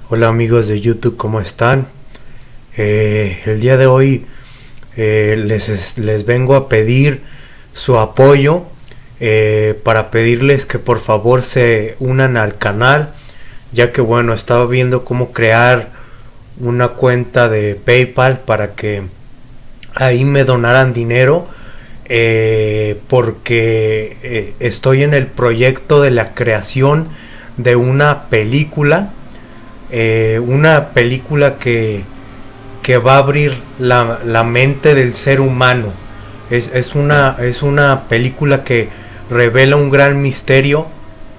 Hola amigos de YouTube, ¿cómo están? El día de hoy les vengo a pedir su apoyo para pedirles que por favor se unan al canal, ya que bueno, estaba viendo cómo crear una cuenta de PayPal para que ahí me donaran dinero, porque estoy en el proyecto de la creación de una película que va a abrir la mente del ser humano. Es una película que revela un gran misterio,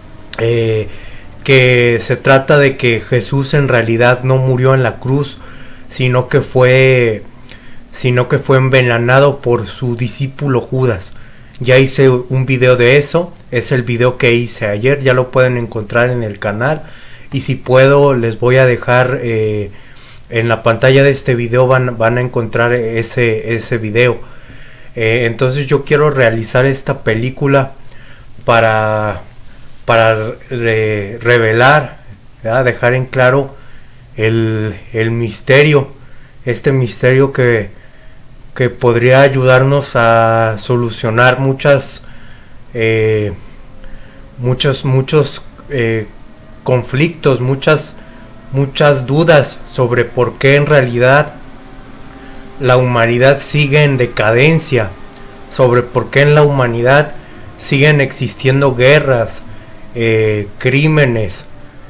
que se trata de que Jesús en realidad no murió en la cruz, sino que fue envenenado por su discípulo Judas. Ya hice un video de eso, es el video que hice ayer, ya lo pueden encontrar en el canal. Y si puedo les voy a dejar en la pantalla de este video, van a encontrar ese video. Entonces yo quiero realizar esta película para revelar, ¿verdad? Dejar en claro el misterio, este misterio que podría ayudarnos a solucionar muchos conflictos, muchas dudas sobre por qué en realidad la humanidad sigue en decadencia, sobre por qué en la humanidad siguen existiendo guerras, crímenes,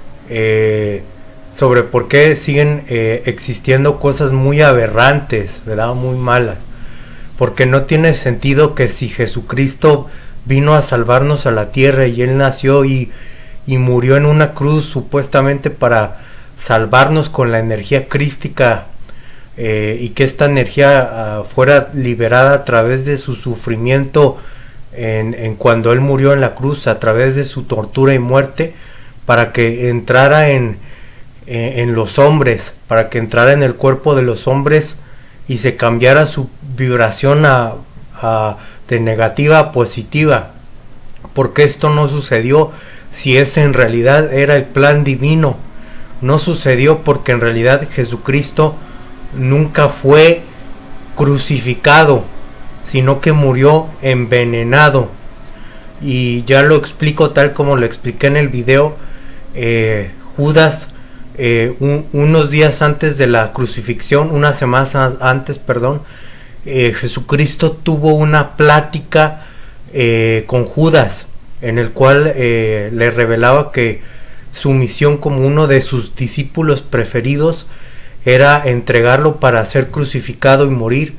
sobre por qué siguen existiendo cosas muy aberrantes, ¿verdad? Muy malas. Porque no tiene sentido que si Jesucristo vino a salvarnos a la tierra y Él nació y murió en una cruz supuestamente para salvarnos con la energía crística, y que esta energía fuera liberada a través de su sufrimiento en cuando Él murió en la cruz, a través de su tortura y muerte, para que entrara en los hombres, para que entrara en el cuerpo de los hombres y se cambiara su vibración de negativa a positiva. Porque esto no sucedió si ese en realidad era el plan divino. No sucedió porque en realidad Jesucristo nunca fue crucificado, sino que murió envenenado. Y ya lo explico tal como lo expliqué en el video. Judas, unos días antes de la crucifixión, unas semanas antes, perdón, Jesucristo tuvo una plática con Judas, en el cual le revelaba que su misión como uno de sus discípulos preferidos era entregarlo para ser crucificado y morir,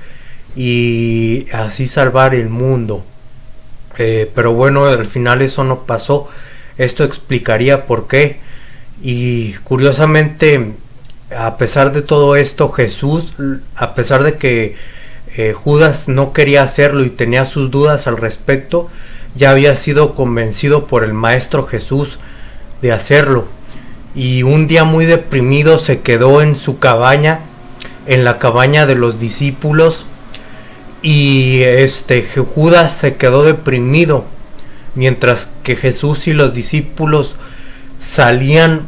y así salvar el mundo. Pero bueno, al final eso no pasó. Esto explicaría por qué. Y curiosamente, a pesar de todo esto, Jesús, a pesar de que Judas no quería hacerlo y tenía sus dudas al respecto, ya había sido convencido por el Maestro Jesús de hacerlo. Y un día muy deprimido se quedó en su cabaña, en la cabaña de los discípulos, y Judas se quedó deprimido, mientras que Jesús y los discípulos salían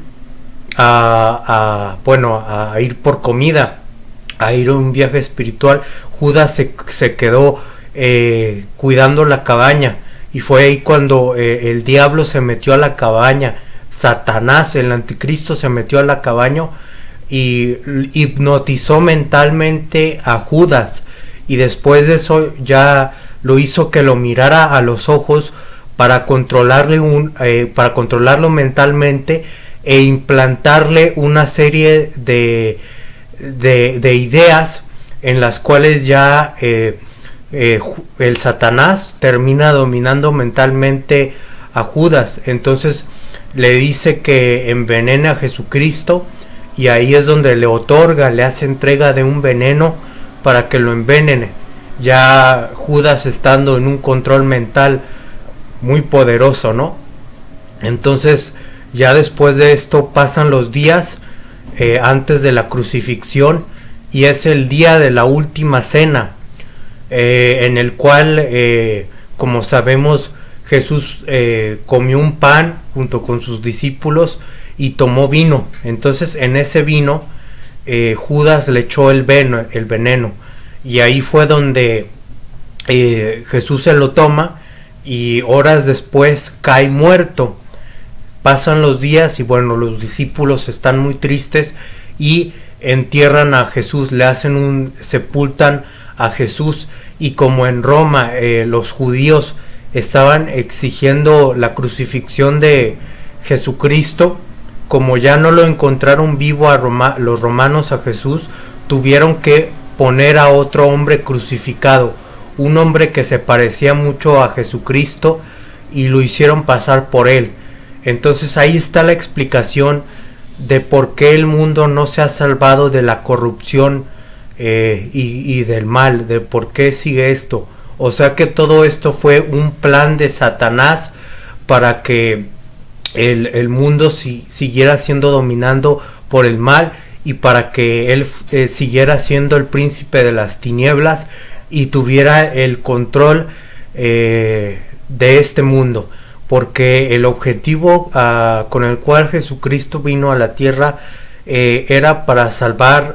a ir por comida, a ir a un viaje espiritual. Judas se quedó cuidando la cabaña, y fue ahí cuando el diablo se metió a la cabaña. Satanás, el anticristo, se metió a la cabaña y hipnotizó mentalmente a Judas, y después de eso ya lo hizo que lo mirara a los ojos para controlarlo mentalmente, e implantarle una serie de ideas en las cuales ya el Satanás termina dominando mentalmente a Judas. Entonces le dice que envenene a Jesucristo, y ahí es donde le hace entrega de un veneno para que lo envenene, ya Judas estando en un control mental muy poderoso, ¿no? Entonces ya después de esto pasan los días antes de la crucifixión, y es el día de la última cena, en el cual como sabemos Jesús comió un pan junto con sus discípulos y tomó vino. Entonces en ese vino Judas le echó el veneno, y ahí fue donde Jesús se lo toma y horas después cae muerto. Pasan los días y bueno, los discípulos están muy tristes y entierran a Jesús, sepultan a Jesús, y como en Roma los judíos estaban exigiendo la crucifixión de Jesucristo, como ya no lo encontraron vivo los romanos a Jesús, tuvieron que poner a otro hombre crucificado, un hombre que se parecía mucho a Jesucristo, y lo hicieron pasar por él. Entonces ahí está la explicación de por qué el mundo no se ha salvado de la corrupción y del mal, de por qué sigue esto. O sea que todo esto fue un plan de Satanás para que el mundo siguiera siendo dominado por el mal, y para que él siguiera siendo el príncipe de las tinieblas y tuviera el control de este mundo. Porque el objetivo con el cual Jesucristo vino a la tierra era para salvar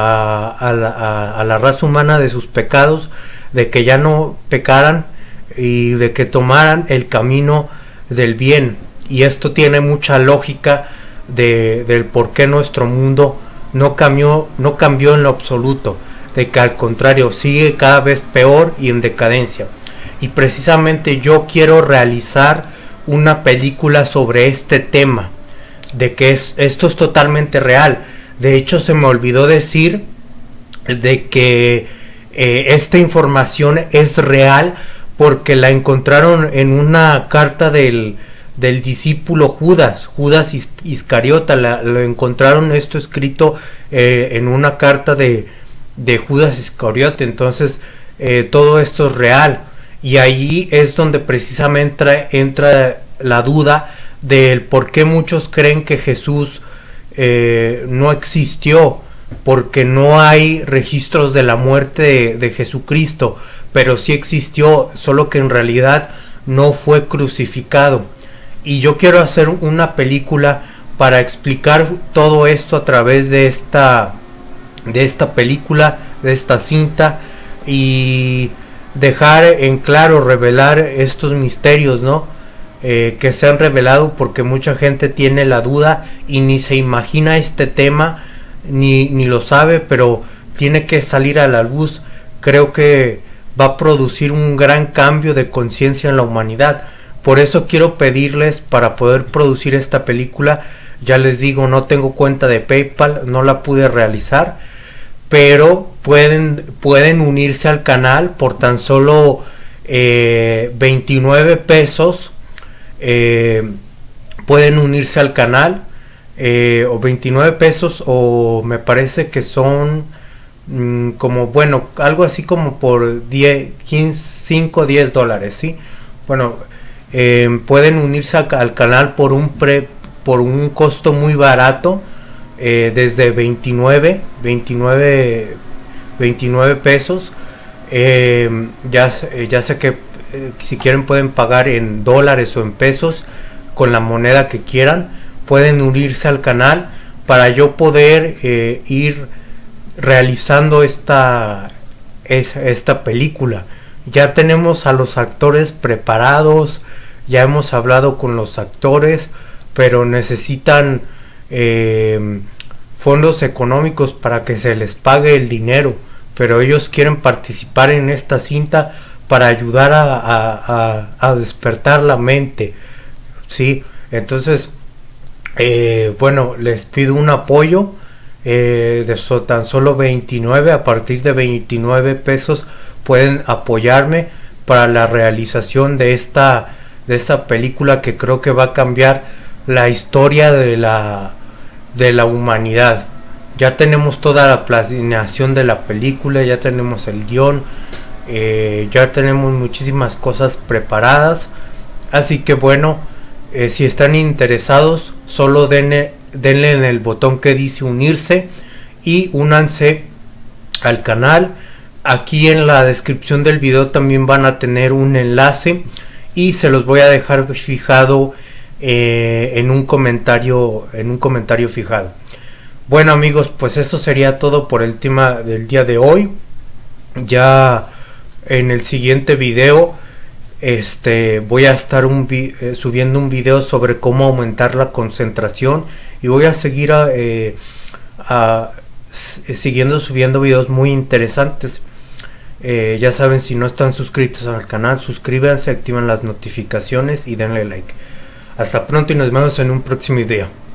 a la raza humana de sus pecados, de que ya no pecaran y de que tomaran el camino del bien. Y esto tiene mucha lógica del por qué nuestro mundo no cambió en lo absoluto, de que al contrario sigue cada vez peor y en decadencia. Y precisamente yo quiero realizar una película sobre este tema, de que esto es totalmente real. De hecho, se me olvidó decir de que esta información es real porque la encontraron en una carta del discípulo Judas Iscariota. Lo encontraron esto escrito en una carta de Judas Iscariote. Entonces todo esto es real, y ahí es donde precisamente entra la duda del por qué muchos creen que Jesús no existió, porque no hay registros de la muerte de Jesucristo, pero sí existió, solo que en realidad no fue crucificado. Y yo quiero hacer una película para explicar todo esto a través de esta película, de esta cinta, y dejar en claro, revelar estos misterios, ¿no? Que se han revelado, porque mucha gente tiene la duda y ni se imagina este tema, ni lo sabe, pero tiene que salir a la luz. Creo que va a producir un gran cambio de conciencia en la humanidad. Por eso quiero pedirles, para poder producir esta película, ya les digo, no tengo cuenta de PayPal, no la pude realizar, pero pueden unirse al canal por tan solo 29 pesos. Pueden unirse al canal, o 29 pesos, o me parece que son como, bueno, algo así como por 5 o 10 dólares, ¿sí? Bueno, pueden unirse al canal por un costo muy barato, desde 29 pesos. Ya sé que si quieren pueden pagar en dólares o en pesos, con la moneda que quieran. Pueden unirse al canal para yo poder ir realizando esta película. Ya tenemos a los actores preparados, ya hemos hablado con los actores, pero necesitan fondos económicos para que se les pague el dinero, pero ellos quieren participar en esta cinta para ayudar a despertar la mente, ¿sí? Entonces, bueno, les pido un apoyo de tan solo 29. A partir de 29 pesos pueden apoyarme para la realización de esta película, que creo que va a cambiar la historia de la humanidad. Ya tenemos toda la planeación de la película, ya tenemos el guión, ya tenemos muchísimas cosas preparadas. Así que bueno, si están interesados, solo denle en el botón que dice unirse y únanse al canal. Aquí en la descripción del video también van a tener un enlace, y se los voy a dejar fijado en un comentario fijado. Bueno amigos, pues eso sería todo por el tema del día de hoy. Ya en el siguiente video voy a estar subiendo un video sobre cómo aumentar la concentración, y voy a seguir siguiendo subiendo videos muy interesantes. Ya saben, si no están suscritos al canal, suscríbanse, activen las notificaciones y denle like. Hasta pronto y nos vemos en un próximo video.